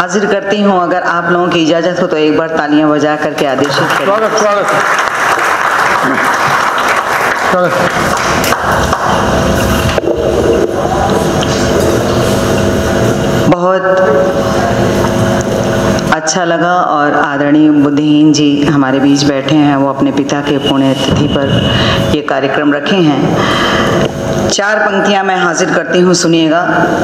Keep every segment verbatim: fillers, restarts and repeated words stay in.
हाजिर करती हूँ। अगर आप लोगों की इजाज़त हो तो एक बार तालियां बजा करके आदेशित करें। स्वागत स्वागत स्वागत। बहुत अच्छा लगा और आदरणीय बुद्धिहीन जी हमारे बीच बैठे हैं। वो अपने पिता के पुण्यतिथि पर ये कार्यक्रम रखे हैं। चार पंक्तियां मैं हाजिर करती हूँ, सुनिएगा।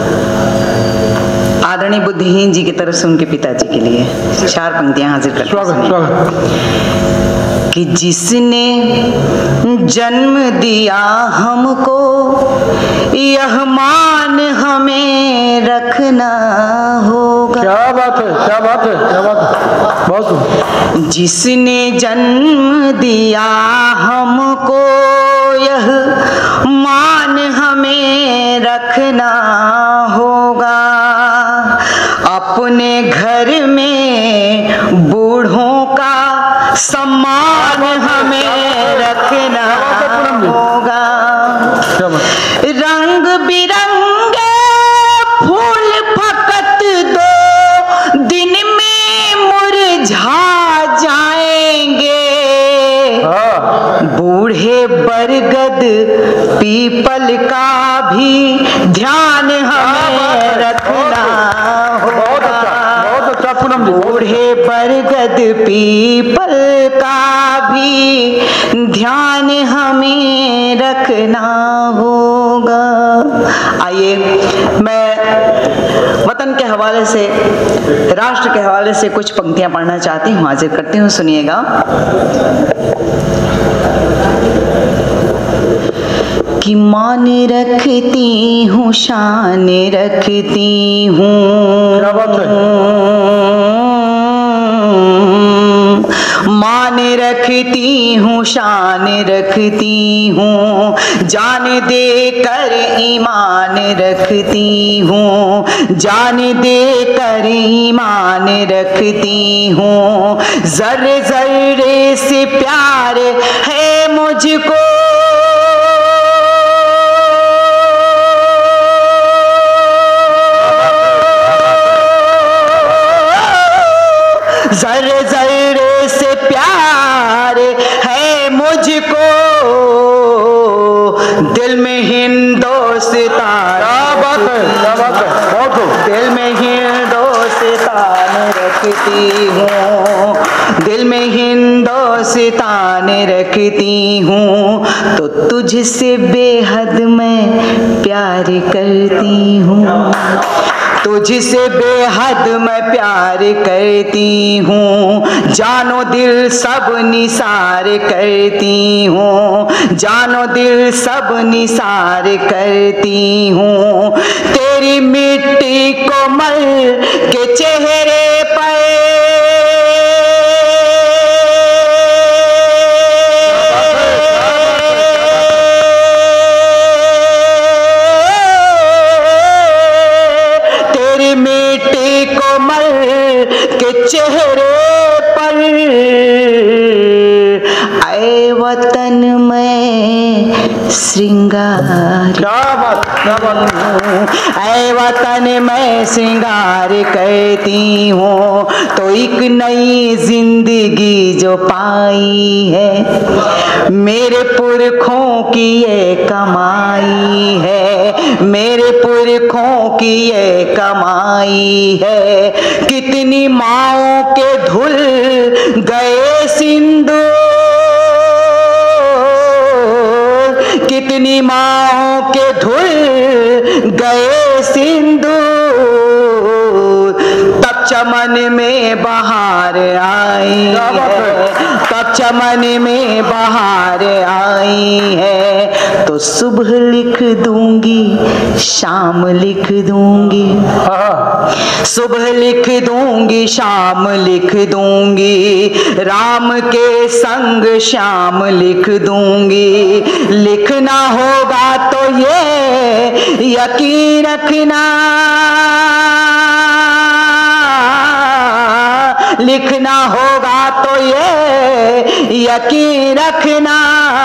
आदरणीय बुद्धिहीन जी की तरफ से उनके पिताजी के लिए चार पंक्तियां हाजिर करती हूँ। स्वागत स्वागत। कि जिसने जन्म दिया हमको यह मान हमें रखना होगा। क्या बात है, क्या बात है, क्या बात है, बहुत। जिसने जन्म दिया हमको यह मान हमें रखना होगा। अपने घर में बूढ़ों का सम्मान हमें रखना होगा। रंग बिरंगे फूल फकत दो दिन में मुरझा जाएंगे। बूढ़े बरगद पीपल का भी ध्यान हमें रखना होगा। बूढ़े बरगद पीपल का भी ध्यान हमें रखना होगा। आइए, मैं वतन के हवाले से, राष्ट्र के हवाले से कुछ पंक्तियां पढ़ना चाहती हूँ, हाजिर करती हूँ, सुनिएगा। कि मान रखती हूँ, शान रखती हूँ, मान रखती हूँ, शान रखती हूँ, जान दे कर ईमान रखती हूँ, जान दे कर ईमान रखती हूँ। जर्रे जर्रे से प्यार है मुझको, जर्रे जर्रे से प्यार है मुझको, दिल में हिंदुस्तान, क्या बात है, क्या बात है, बहुत। दिल में हिंदुस्तान रखती हूँ, दिल में हिंदुस्तान रखती हूँ। तो तुझसे बेहद मैं प्यार करती हूँ, तुझसे बेहद मैं प्यार करती हूँ। जानो दिल सब निसार करती हूँ, जानो दिल सब निसार करती हूँ। तेरी मिट्टी को मल के चेहरे पर चेहरे पर आए वतन में श्रृंगार, क्या बात, क्या बात। आए वतन में श्रृंगार करती हूँ। तो एक नई जिंदगी जो पाई है, मेरे पुरखों की ये कमाई है, मेरे पुरखों की ये कमाई है। कितनी माओं के धुल गए सिंदूर, कितनी माओं के धुल गए सिंदूर। तब चमन में बहार आई है, तब चमन में बहार आई है। तो सुबह लिख दूंगी, शाम लिख दूंगी, सुबह लिख दूंगी, शाम लिख दूंगी। राम के संग श्याम लिख दूंगी। लिखना होगा तो ये यकीन रखना, लिखना होगा तो ये यकीन रखना।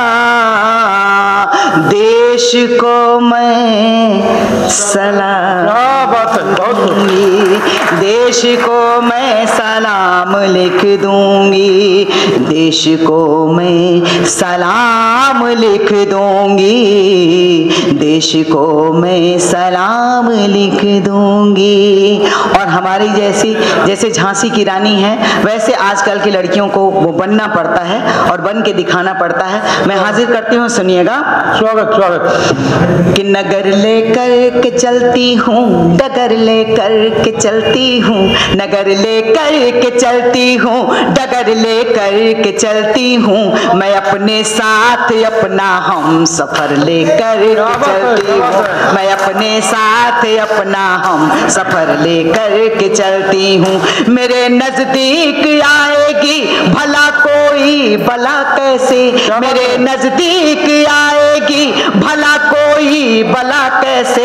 देश को मैं सलाम दूंगी, देश देश को मैं सलाम लिख दूंगी, देश को मैं सलाम लिख दूंगी, देश को मैं सलाम लिख दूंगी। और हमारी जैसी जैसे झांसी की रानी है वैसे आजकल की लड़कियों को वो बनना पड़ता है और बन के दिखाना पड़ता है। मैं हाजिर करती हूँ, सुनिएगा। स्वागत स्वागत। कि नगर लेकर के चलती हूँ, डगर लेकर के चलती हूँ, नगर लेकर के चलती हूँ, डगर लेकर के चलती हूँ, मैं अपने साथ अपना हम सफर लेकर चलती हूँ, मैं अपने साथ अपना हम सफर लेकर के चलती हूँ। मेरे नजदीक आएगी भला कोई भला कैसे, मेरे नजदीक आएगी भला कोई भला कैसे,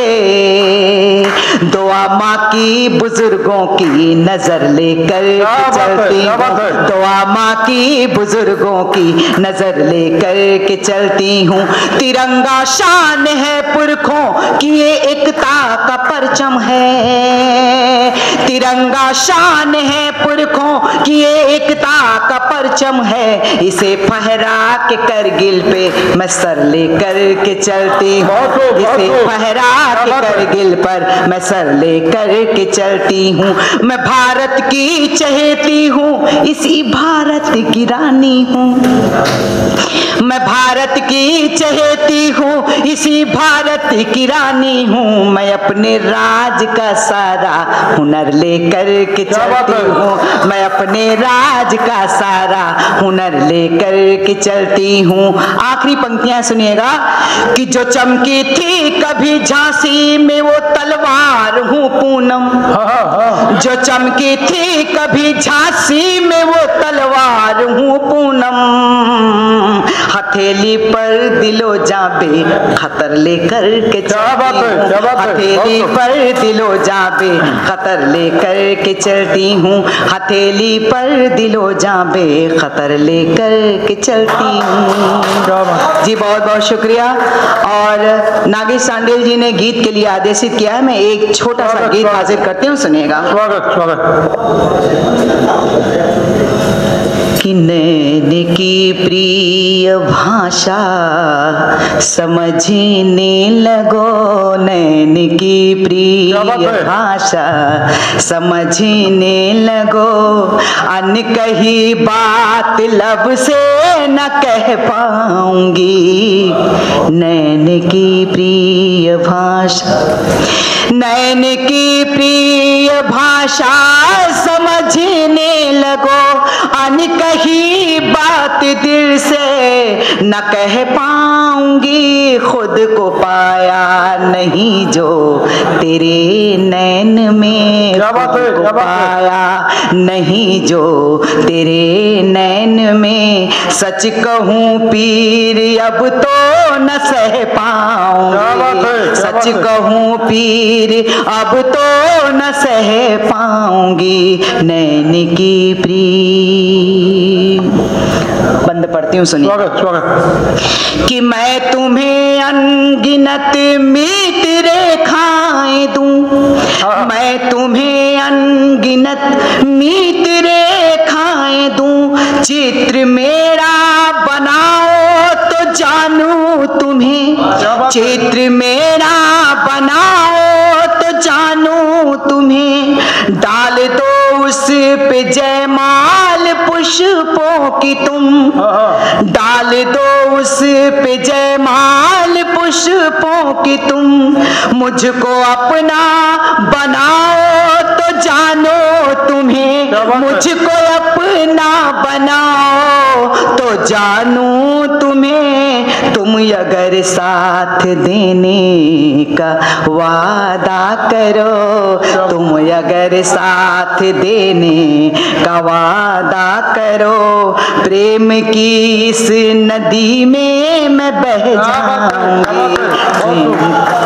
दुआ माँ की बुजुर्गों की नजर लेकर चलती हूँ, दुआ माँ की बुजुर्गों की नजर लेकर के चलती हूँ। तिरंगा शान है पुरखों की ये एकता का परचम है, तिरंगा शान है पुरखों की ये एकता का परचम है, इसे फहरा के करगिल पे मैं सर लेकर के चलती हूँ, इसे फहरा के करगिल पर मैं सर लेकर के चलती हूँ। मैं भारत की चहेती हूँ, इसी भारत की रानी हूँ, मैं भारत की चहेती हूँ, इसी भारत की रानी हूँ, मैं अपने राज का सारा हुनर लेकर के चलती हूँ, मैं अपने राज का सारा हुनर लेकर के चलती हूँ। आखिरी पंक्तियां सुनिएगा। कि जो चमकी थी कभी झांसी में वो तलवार हूँ पूनम, जो चमकी थी कभी झांसी में वो तलवार हूँ पूनम, हथेली पर दिलो जाबे खतर लेकर के चलती हूँ, हथेली पर दिलो जाबे खतर लेकर के चलती हूँ, हथेली पर दिलो जाबे खतर लेकर के चलती हूँ। जी बहुत बहुत शुक्रिया। और नागेश सांडेल जी ने गीत के लिए आदेशित किया है, मैं एक छोटा सा गीत हाजिर करती हूँ, सुनिएगा। स्वागत स्वागत। कि नैन की प्रिय भाषा समझने लगो, नैन की प्रिय भाषा समझने लगो, अन कही बात लब से न कह पाऊंगी, नैन की प्रिय भाषा, नैन की प्रिय भाषा समझने लगो, अन कही बात दिल से न कह पाऊंगी, खुद को पाया नहीं जो तेरे नैन में, खुद को पाया नहीं जो तेरे नैन में, सच कहूँ पीर अब तो न सह पाऊंगी, सच कहूँ पीर अब तो न सह पाऊंगी, नैन की प्रिय। बंद पढ़ती हूँ, सुनिए। स्वागत स्वागत। कि मैं तुम्हें अनगिनत मीत रेखाएं दूं, मैं तुम्हें अनगिनत मीत रेखाएं दूं, चित्र मेरा बनाओ तो जानूं तुम्हें, चित्र मेरा बनाओ तो जानूं तुम्हें, डाल दो उस पे जयमाल पुष्पों की तुम, डाल दो उस पे जयमाल पुष्पों की तुम, मुझको अपना बनाओ तो जानो तुम्हें, मुझको अपना बनाओ तो जानूं तुम्हें, तुम अगर साथ देने का वादा करो, तुम अगर साथ देने का वादा करो, प्रेम की इस नदी में मैं बह जाऊंगी।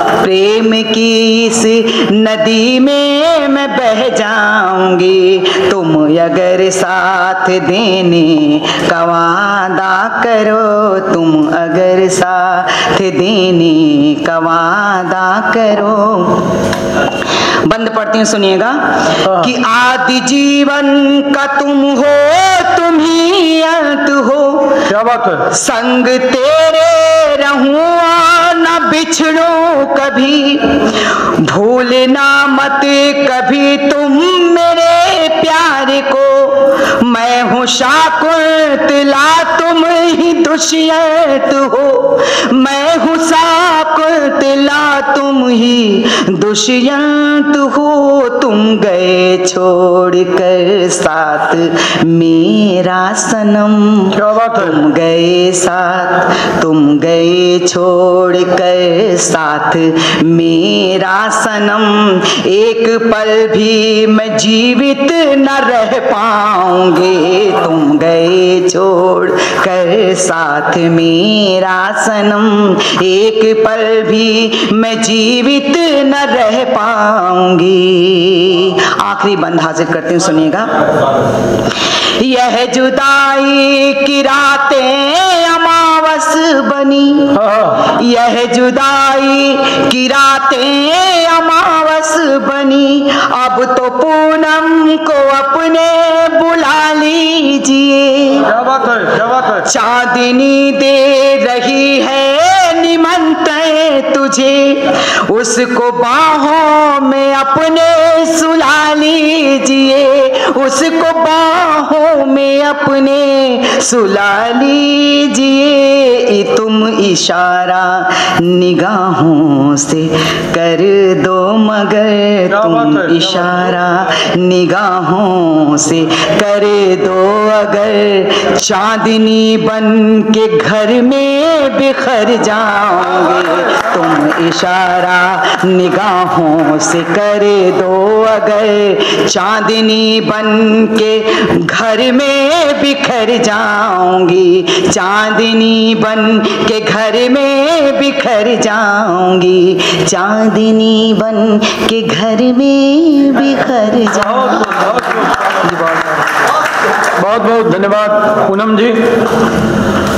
प्रेम की इस नदी में मैं बह जाऊंगी, तुम अगर साथ देने का वादा करो, तुम अगर साथ देने का वादा करो। बंद पढ़ती हूँ, सुनिएगा। कि आदि जीवन का तुम हो, तुम ही अंत हो। क्या बात है। संग तेरे रहूं न बिछड़ो कभी, भूलना मत कभी तुम मेरे प्यार को। मैं हूँ शाकुंतला, तुम ही दुष्यंत हो। मैं हूँ शाकुंतला, तुम ही दुष्यंत हो। तुम गए छोड़ कर साथ मेरा सनम, क्या बात है। तुम गए साथ, तुम गए छोड़ कर साथ मेरा सनम। एक पल भी मैं जीवित न रह पाऊंगी, तुम गए छोड़ कर साथ मेरा सनम। एक पल भी मैं जीवित न रह पाऊंगी। आखिरी बंद हाजिर करती हूँ, सुनिएगा। यह जुदाई की रातें अमावस बनी, यह जुदाई की रातें अमावस बनी। अब तो पूनम को अपने बुला लीजिए। क्या बात है, क्या बात है। चांदनी दे रही है निमंत्रण तुझे, उसको बाहों में अपने सुला लीजिए, उसको बाहों में अपने सुला लीजिए। तुम इशारा निगाहों से कर दो, मगर तुम इशारा निगाहों से कर दो अगर, चांदनी बन के घर में बिखर जाओगे। तुम इशारा निगाहों से कर दो अगर, चांदनी बन के घर में बिखर जाऊंगी, चांदनी बन के घर में बिखर जाऊंगी, चांदनी बन के घर में बिखर जाऊंगी। बहुत बहुत धन्यवाद पूनम जी।